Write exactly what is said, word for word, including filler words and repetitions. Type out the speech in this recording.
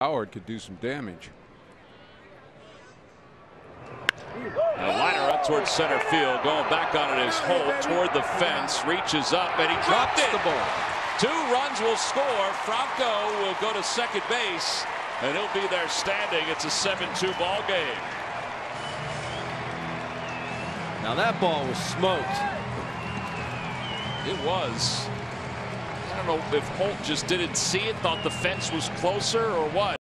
Howard could do some damage. And a liner up towards center field, going back on it is Holt toward the fence, reaches up and he dropped it. The ball. Two runs will score. Franco will go to second base and he'll be there standing. It's a seven two ball game. Now that ball was smoked. It was. I don't know if Holt just didn't see it, thought the fence was closer or what.